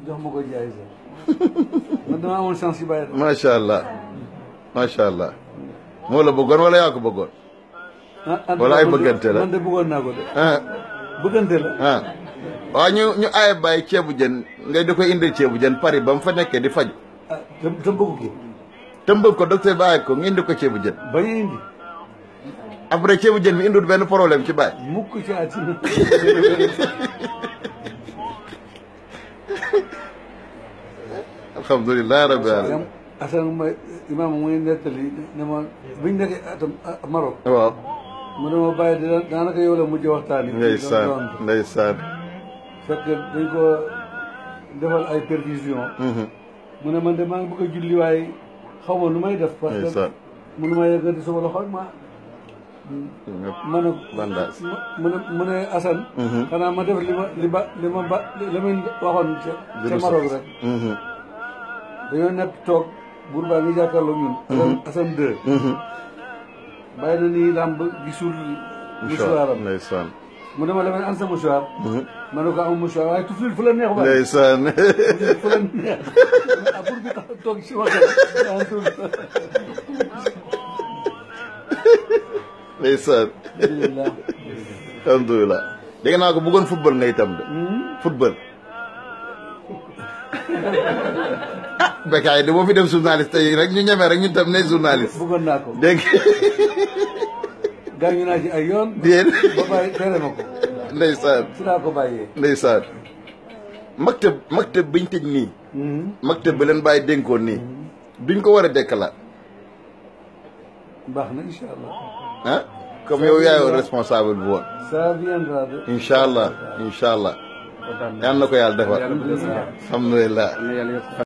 jox ma ko jaay sax man damaa amoon chance yu bàyyi. macha allah macha allah moo la bëggoon wala yaa ko bëggoon. wala ay bëggante la man de bëggoon naa ko de. bëggante la. waaw ñu aaye bàyyi ceebu jën ngay da koy indil ceebu jën Paris ba mu fa nekkee di faju. te bëgg ko. te bëgg ko docteur ba aaye ko nga indi ko ceebu jën. bañ a indi. après ceebu jën bi indul benn problème ci bàyyi. mukk ci àddina. alhamdulilah rabbil alamin. Assane mooy imaam muy nettali ne ma buñ nekkee atam Maroc. waaw. mu ne ma bàyyi di daanaka yow la mujj waxtaan yi. ndeysaan ndeysaan. fekk dañ ko defal ay perfusion. mu ne man de maa ngi bëgg a julli waaye xaw ma nu may def. parce que mënu ma yëkkati sama loxo ak ma. ma ne mu ne Assane. xanaa ma def li ma waxoon ca Maroc rek. dañoo nekk toog buur baa ngi jàkkaarloo ñun. Assane 2. bàyyi na nii làmb gisul. mouchoiram ndeysaan. mu ne ma demee an sa mouchoir. ma ne ko am mouchoir waaye tuflil fu la neex ba. ndeysaan. fu la neex. pour bi tax toog si waxtaan. ndeysaan. alhamdulilah. alhamdulilah. dégg naa ko bëggoon football nga itam de. football. Bécaye de boo fi dem journaliste yi rek ñu ñeme rek ñun tam ne journaliste. bëggoon naa ko dégg gaañu naa ci ay yoon. déet ba bàyyi tere ma ko. ndeysaan. ci laa ko bàyyee. ndeysaan. maktab biñ tëj nii. maktab bi leen bàyyi dénkoon nii. duñ ko war a dekkalaat. baax na incha allah. ah comme yow yaayoo responsable bi woon. ça viendra de. incha allah incha allah. yal na ko yàlla defal. alhamdulilah.